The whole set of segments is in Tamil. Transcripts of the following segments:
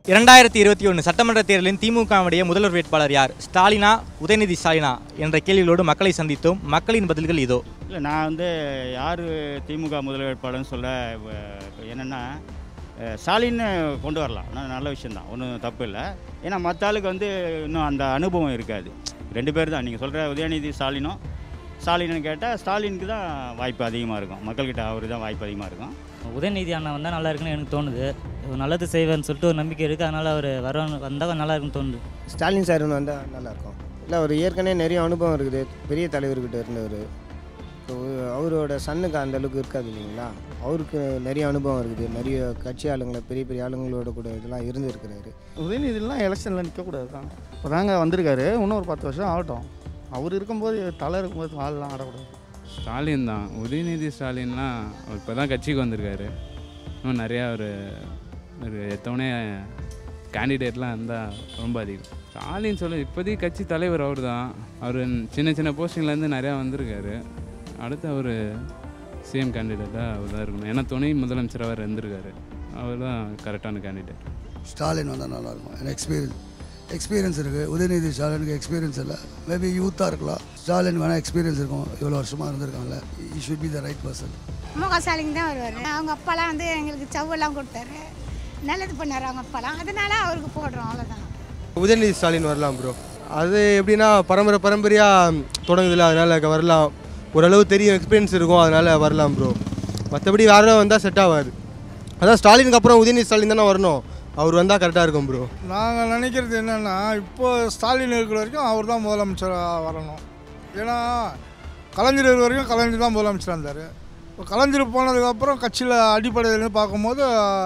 2021 சட்டமன்ற தேர்தலின் திமுகவுடைய முதல்வர் வேட்பாளர் யார்? ஸ்டாலினா, உதயநிதி ஸ்டாலினா என்ற கேள்விகளோடு மக்களை சந்தித்தோம். மக்களின் பதில்கள் இதோ. இல்லை, நான் வந்து யார் திமுக முதல்வர் வேட்பாளர்னு சொல்ல என்னென்னா ஸ்டாலின்னு கொண்டு வரலாம். நல்ல விஷயந்தான், ஒன்றும் தப்பு இல்லை. ஏன்னா மற்ற ஆளுக்கு வந்து இன்னும் அந்த அனுபவம் இருக்காது. 2 பேர் தான். நீங்கள் சொல்கிற உதயநிதி ஸ்டாலின்னு கேட்டால் ஸ்டாலினுக்கு தான் வாய்ப்பு அதிகமாக இருக்கும். மக்கள்கிட்ட அவரு தான் வாய்ப்பு அதிகமாக இருக்கும். உதயநிதி அண்ணா வந்தால் நல்லா இருக்குன்னு எனக்கு தோணுது. நல்லது செய்வேன்னு சொல்லிட்டு ஒரு நம்பிக்கை இருக்குது. அதனால் அவர் வந்தால் நல்லா இருக்குன்னு தோணுது. ஸ்டாலின் சார் வந்தால் நல்லாயிருக்கும். இல்லை, அவர் ஏற்கனவே நிறைய அனுபவம் இருக்குது. பெரிய தலைவர்கிட்ட இருந்தவர். அவரோட சன்னுக்கு அந்த அளவுக்கு இருக்காது இல்லைங்களா? அவருக்கு நிறைய அனுபவம் இருக்குது. நிறைய கட்சி ஆளுங்களை, பெரிய பெரிய ஆளுங்களோட கூட இதெல்லாம் இருந்துருக்கிறாரு. உதயநிதிலாம் எலெக்ஷனில் நிற்கக்கூடாது தான். இப்போ தாங்க வந்திருக்காரு. இன்னும் ஒரு 10 வருஷம் ஆகட்டும். அவர் இருக்கும்போது, தலை இருக்கும்போது ஆள்லாம் ஆடக்கூடாது. ஸ்டாலின் தான். உதயநிதி ஸ்டாலின்லாம் அவர் இப்போ தான் கட்சிக்கு வந்திருக்காரு. இன்னும் நிறையா ஒரு எத்தவனே கேண்டிடேட்லாம் இருந்தால் ரொம்ப அதிகம். ஸ்டாலின் இப்போதைக்கு கட்சி தலைவர் அவர் தான். அவர் சின்ன சின்ன போஸ்டிங்லேருந்து நிறையா வந்திருக்காரு. அடுத்து அவர் சிஎம் கேண்டிடேட்டாக அவர் தான் இருக்கணும். ஏன்னா துணை முதலமைச்சர் அவர் இருந்திருக்காரு. அவர் தான் கரெக்டான கேண்டிடேட். ஸ்டாலின் வந்தால் நல்லாயிருக்கும். எனக்கு எக்ஸ்பீரியன்ஸ் இருக்குது. உதயநிதி ஸ்டாலினுக்கு எக்ஸ்பீரியன்ஸ் இல்லை. மேபி யூத்தாக இருக்கலாம். ஸ்டாலின் வேணால் எக்ஸ்பீரியன்ஸ் இருக்கும். இவ்வளோ வருஷமாக இருந்திருக்காங்கல்ல. You should be the right person. முக ஸ்டாலின் தான் வருவார். அவங்க அப்பாலாம் வந்து எங்களுக்கு சவ்வெல்லாம் கொடுத்தாரு. நல்லது பண்ணார் அவங்க அப்பாலாம். அதனால அவருக்கு போடுறோம், அவ்வளோதான். உதயநிதி ஸ்டாலின் வரலாம் ப்ரோ. அது எப்படின்னா பரம்பரையாக தொடங்குதில்ல, அதனால் வரலாம். ஓரளவு தெரியும், எக்ஸ்பீரியன்ஸ் இருக்கும், அதனால் வரலாம் ப்ரோ. மற்றபடி வேறு வந்தால் செட் ஆகாது. அதான் ஸ்டாலினுக்கு அப்புறம் உதயநிதி ஸ்டாலின் தானே வரணும். அவர் வந்தால் கரெக்டாக இருக்கும் ப்ரோ. நாங்கள் நினைக்கிறது என்னென்னா, இப்போ ஸ்டாலின் இருக்கிற வரைக்கும் அவர் தான் முதலமைச்சராக வரணும். ஏன்னா கலைஞர் இருக்கிற வரைக்கும் கலைஞர் தான் முதலமைச்சராக இருந்தார். இப்போ கலைஞர் போனதுக்கப்புறம் கட்சியில் அடிப்படையிலேருந்து பார்க்கும்போது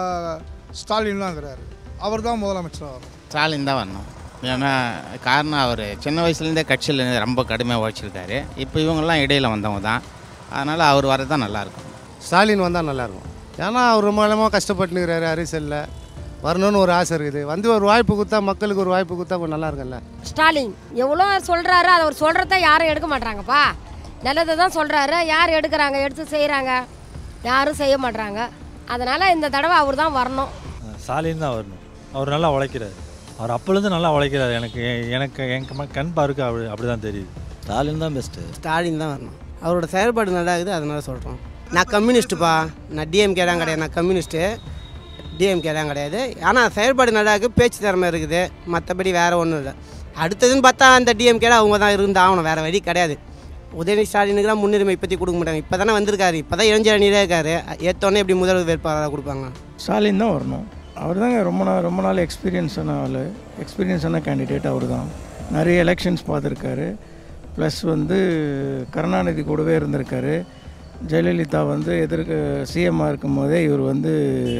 ஸ்டாலின் தான் இருக்கிறாரு. அவர் தான் முதலமைச்சராக வரணும். ஸ்டாலின் தான் வரணும். ஏன்னா காரணம், அவர் சின்ன வயசுலேருந்தே கட்சியில் ரொம்ப கடுமையாக உழைச்சிருக்காரு. இப்போ இவங்கெல்லாம் இடையில் வந்தவங்க தான். அதனால் அவர் வரது தான் நல்லாயிருக்கும். ஸ்டாலின் வந்தால் நல்லாயிருக்கும். ஏன்னா அவர் ரொம்ப காலமாக கஷ்டப்பட்டுருக்கிறாரு. அரசியலில் வரணும்னு ஒரு ஆசை இருக்குது. வந்து ஒரு வாய்ப்பு கொடுத்தா, மக்களுக்கு ஒரு வாய்ப்பு கொடுத்தா கொஞ்சம் நல்லா இருக்கும்ல. ஸ்டாலின் எவ்வளோ சொல்கிறாரு, அதை அவர் சொல்கிறத யாரும் எடுக்க மாட்டாங்கப்பா. நல்லதை தான் சொல்கிறாரு. யார் எடுக்கிறாங்க, எடுத்து செய்கிறாங்க? யாரும் செய்ய மாட்டாங்க. அதனால் இந்த தடவை அவர் தான் வரணும். ஸ்டாலின் தான் வரணும். அவர் நல்லா உழைக்கிறார். அவர் அப்போலேருந்து நல்லா உழைக்கிறார். எனக்கு கண் பார்க்க அப்படி தான் தெரியுது. ஸ்டாலின் தான் பெஸ்ட்டு. ஸ்டாலின் தான் வரணும். அவரோட செயல்பாடு நல்லா இருக்குது, அதனால சொல்கிறோம். நான் கம்யூனிஸ்ட்டுப்பா. நான் டிஎம்கே தான் கிடையாது. நான் கம்யூனிஸ்ட்டு. டிஎம்கே தான் கிடையாது. ஆனால் செயல்பாடு நல்லா இருக்குது, பேச்சு திறமை இருக்குது. மற்றபடி வேறு ஒன்றும் இல்லை. அடுத்ததுன்னு பார்த்தா அந்த டிஎம்கே அவங்க தான் இருந்தாகணும். வேறு வழி கிடையாது. உதயநிதி ஸ்டாலினுக்கு தான் முன்னுரிமை இப்போத்தி கொடுக்க மாட்டாங்க. இப்போ தானே வந்திருக்காரு. இப்போ தான் இளைஞர் அணியிலே இருக்காரு. ஏற்றோடனே எப்படி முதல் வேட்பாளராக கொடுப்பாங்க? ஸ்டாலின் தான் வரணும். அவர் தாங்க ரொம்ப நாள் எக்ஸ்பீரியன்ஸான ஆள், எக்ஸ்பீரியன்ஸான கேண்டிடேட். அவர் தான் நிறைய எலெக்ஷன்ஸ் பார்த்துருக்காரு. ப்ளஸ் வந்து கருணாநிதி கூடவே இருந்திருக்காரு. ஜெயலலிதா வந்து சிஎம்மாக இருக்கும் போதே இவர் வந்து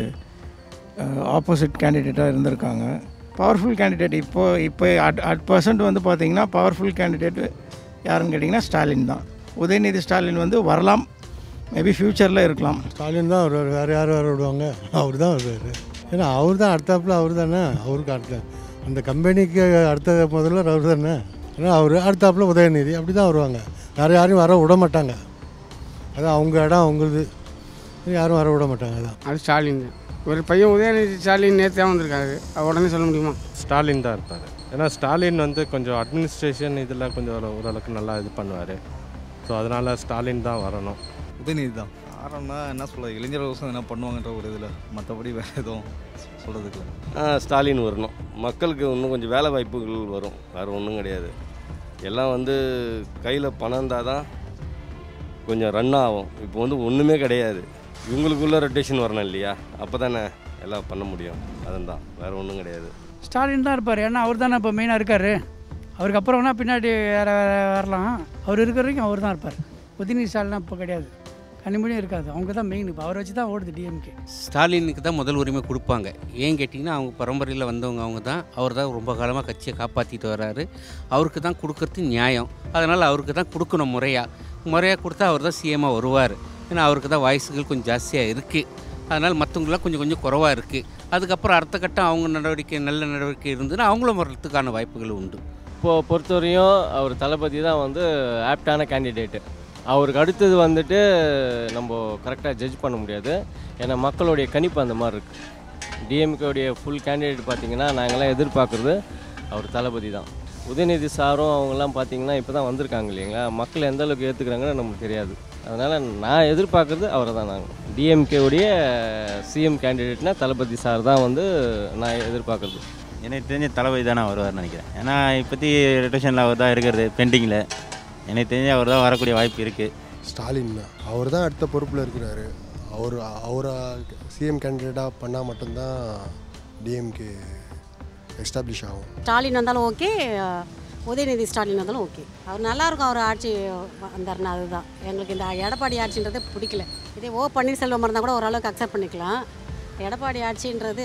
ஆப்போசிட் கேண்டிடேட்டாக இருந்திருக்காங்க. Powerful candidate. இப்போ அட் பர்சன்ட் வந்து பார்த்திங்கன்னா பவர்ஃபுல் கேண்டிடேட் யாருன்னு கேட்டிங்கன்னா ஸ்டாலின் தான். உதயநிதி ஸ்டாலின் வந்து வரலாம், மேபி ஃப்யூச்சரில் இருக்கலாம். ஸ்டாலின் தான் வருவார். வேறு யார் வர விடுவாங்க? அவர் தான் வருவார். ஏன்னா அவர் தான் அடுத்தாப்பில். அவர் தானே. அவருக்கு அடுத்த அந்த கம்பெனிக்கு அடுத்த முதல்வர் அவர் தானே. ஏன்னா அவர் அடுத்தாப்பில் உதயநிதி அப்படி தான் வருவாங்க. வேறு யாரையும் வர விட மாட்டாங்க. அதான் அவங்க இடம் அவங்களுது. யாரும் வர விட மாட்டாங்க. அதான் அது ஸ்டாலின். ஒரு பையன் உதயநிதி ஸ்டாலின் நேற்று தான் வந்திருக்காரு. உடனே சொல்ல முடியுமா? ஸ்டாலின் தான் இருப்பார். ஏன்னா ஸ்டாலின் வந்து கொஞ்சம் அட்மினிஸ்ட்ரேஷன் இதில் கொஞ்சம் ஓரளவுக்கு நல்லா இது பண்ணுவார். ஸோ அதனால் ஸ்டாலின் தான் வரணும். உதயநிதி தான். காரணம்னா என்ன சொல்ல, இளைஞர்களுக்கும் என்ன பண்ணுவாங்கன்ற ஒரு இதில், மற்றபடி வேறு எதுவும் சொல்கிறதுக்கு ஸ்டாலின் வரணும். மக்களுக்கு இன்னும் கொஞ்சம் வேலை வாய்ப்புகள் வரும். வேறு ஒன்றும் கிடையாது. எல்லாம் வந்து கையில் பணம் இருந்தால் தான் கொஞ்சம் ரன் ஆகும். இப்போ வந்து ஒன்றுமே கிடையாது. இவங்களுக்குள்ள ரொட்டேஷன் வரணும் இல்லையா? அப்போ தானே எல்லாம் பண்ண முடியும். அதுதான், வேறு ஒன்றும் கிடையாது. ஸ்டாலின் தான் இருப்பார். ஏன்னா அவர் தானே இப்போ மெயினாக இருக்கார். அவருக்கு அப்புறம் வேணால் பின்னாடி வேறு வரலாம். அவர் இருக்கிற வரைக்கும் அவர் தான் இருப்பார். உதயநிதி ஸ்டாலின்லாம் இப்போ கிடையாது. கனிமொழியும் இருக்காது. அவங்க தான் மெயின். இப்போ அவரை வச்சு தான் ஓடுது டிஎம்கே. ஸ்டாலினுக்கு தான் முதல் உரிமை கொடுப்பாங்க. ஏன் கேட்டிங்கன்னா, அவங்க பரம்பரையில் வந்தவங்க அவங்க தான். அவர் தான் ரொம்ப காலமாக கட்சியை காப்பாற்றிட்டு வர்றாரு. அவருக்கு தான் கொடுக்கறது நியாயம். அதனால் அவருக்கு தான் கொடுக்கணும். முறையாக கொடுத்தா அவர் தான் சிஎம்மாக வருவார். ஏன்னா அவருக்கு தான் வாய்ஸுகள் கொஞ்சம் ஜாஸ்தியாக இருக்குது. அதனால் மற்றவங்களாம் கொஞ்சம் குறைவாக இருக்குது. அதுக்கப்புறம் அடுத்த கட்டம் அவங்க நல்ல நடவடிக்கை இருந்ததுன்னா அவங்களும் வர்றதுக்கான வாய்ப்புகள் உண்டு. இப்போது பொறுத்தவரையும் அவர் தளபதி தான் வந்து ஆப்டான கேண்டிடேட்டு. அவருக்கு அடுத்தது வந்துட்டு நம்ம கரெக்டாக ஜட்ஜ் பண்ண முடியாது. ஏன்னா மக்களுடைய கணிப்பு அந்த மாதிரி இருக்குது. டிஎம்கேவுடைய ஃபுல் கேண்டிடேட் பார்த்தீங்கன்னா நாங்கள்லாம் எதிர்பார்க்குறது அவர் தளபதி தான். உதயநிதி சாரும் அவங்கெல்லாம் பார்த்தீங்கன்னா இப்போ தான் வந்திருக்காங்க இல்லைங்களா, மக்கள் எந்த அளவுக்கு ஏற்றுக்கிறாங்கன்னு நமக்கு தெரியாது. அதனால் நான் எதிர்பார்க்குறது அவரை தான். நாங்கள் டிஎம்கேவுடைய சிஎம் கேண்டிடேட்னா தளபதி சார் தான் வந்து நான் எதிர்பார்க்குறது. எனக்கு தெரிஞ்ச தளபதி தானே வருவார்னு நினைக்கிறேன். ஏன்னா இப்போத்தி ரொட்டேஷனில் அவர் தான் இருக்கிறது பெண்டிங்கில். எனக்கு தெரிஞ்ச அவர் தான் வரக்கூடிய வாய்ப்பு இருக்குது. ஸ்டாலின் தான், அவர் தான் அடுத்த பொறுப்பில் இருக்கிறாரு. அவரை சிஎம் கேண்டிடேட்டாக பண்ணால் மட்டும்தான் டிஎம்கே எஸ்டாப்ளிஷ் ஆகும். ஸ்டாலின் வந்தாலும் ஓகே, உதயநிதி ஸ்டாலின் வந்தாலும் ஓகே. அவர் நல்லாயிருக்கும், அவர் ஆட்சி வந்தாருன்னா. அதுதான் எங்களுக்கு இந்த எடப்பாடி ஆட்சின்றதே பிடிக்கல. இதே பன்னீர்செல்வம் இருந்தால் கூட ஓரளவுக்கு அக்செப்ட் பண்ணிக்கலாம். எடப்பாடி ஆட்சின்றது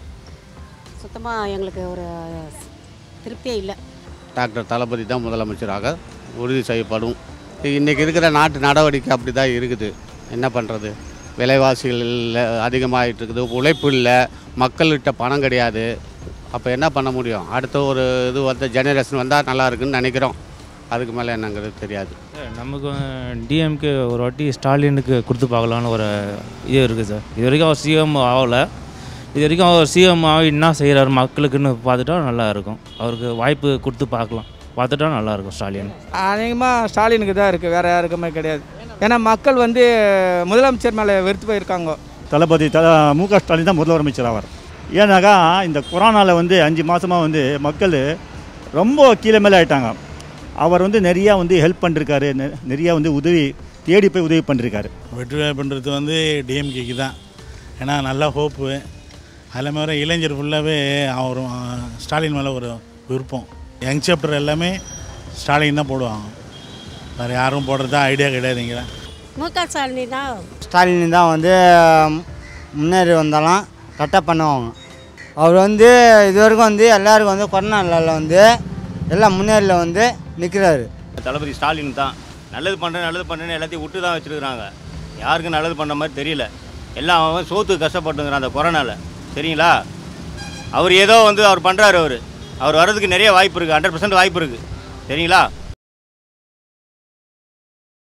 சுத்தமாக எங்களுக்கு ஒரு திருப்தியே இல்லை. டாக்டர் தளபதி தான் முதலமைச்சராக உறுதி செய்யப்படும். இன்றைக்கி இருக்கிற நாட்டு நடவடிக்கை அப்படி தான் இருக்குது. என்ன பண்ணுறது, விலைவாசிகள் அதிகமாகிட்டு இருக்குது, உழைப்பு இல்லை, மக்கள்கிட்ட பணம் கிடையாது. அப்போ என்ன பண்ண முடியும்? அடுத்த ஒரு இது வந்து ஜெனரேஷன் வந்தால் நல்லா இருக்குன்னு நினைக்கிறோம். அதுக்கு மேலே என்னங்கிறது தெரியாது. நமக்கு டிஎம்கே ஒரு வாட்டி ஸ்டாலினுக்கு கொடுத்து பார்க்கலான்னு ஒரு இது இருக்குது சார். இது வரைக்கும் அவர் சிஎம் ஆகலை. இது வரைக்கும் அவர் சிஎம் ஆகி என்ன செய்கிறாரு மக்களுக்குன்னு பார்த்துட்டா நல்லா இருக்கும். அவருக்கு வாய்ப்பு கொடுத்து பார்த்துட்டா நல்லாயிருக்கும். ஸ்டாலின் அதிகமாக ஸ்டாலினுக்கு தான் இருக்குது, வேறு யாருக்குமே கிடையாது. ஏன்னா மக்கள் வந்து முதலமைச்சர் மேலே வெறுத்து போயிருக்காங்க. தளபதி மு.க. ஸ்டாலின் தான் முதலமைச்சர் ஆவார். ஏன்னாக்கா இந்த கொரோனாவில் வந்து 5 மாதமாக வந்து மக்கள் ரொம்ப கீழே மேலே ஆகிட்டாங்க. அவர் வந்து நிறையா வந்து ஹெல்ப் பண்ணிருக்காரு, நிறையா வந்து தேடி போய் உதவி பண்ணிருக்காரு. வெற்றி பண்ணுறது வந்து டிஎம்கேக்கு தான். ஏன்னா நல்லா ஹோப்பு. அதில் மாதிரி இளைஞர் ஃபுல்லாகவே அவர் ஸ்டாலின் மேலே ஒரு விருப்பம். யங் சாப்டர் எல்லாமே ஸ்டாலின் தான் போடுவாங்க, வேறு யாரும் போடுறதா ஐடியா கிடையாதுங்க. மு.க. ஸ்டாலின் தான். ஸ்டாலின் தான் வந்து முன்னேறி வந்தாலும் கரெக்டாக பண்ணுவாங்க. அவர் வந்து இது வரைக்கும் வந்து எல்லாருக்கும் வந்து கொரோனாவில் வந்து எல்லாம் முன்னேறில் வந்து நிற்கிறாரு. தளபதி ஸ்டாலின் தான். நல்லது பண்ணுறேன்னு எல்லாத்தையும் விட்டு தான் வச்சுருக்குறாங்க. யாருக்கும் நல்லது பண்ணுற மாதிரி தெரியல. எல்லாம் அவன் சோத்துக்கு கஷ்டப்பட்டுங்கிறான் அந்த கொரோனாவில், சரிங்களா? அவர் ஏதோ வந்து அவர் பண்ணுறாரு. அவர் வர்றதுக்கு நிறைய வாய்ப்பு இருக்குது, 100% வாய்ப்பு இருக்குது, சரிங்களா?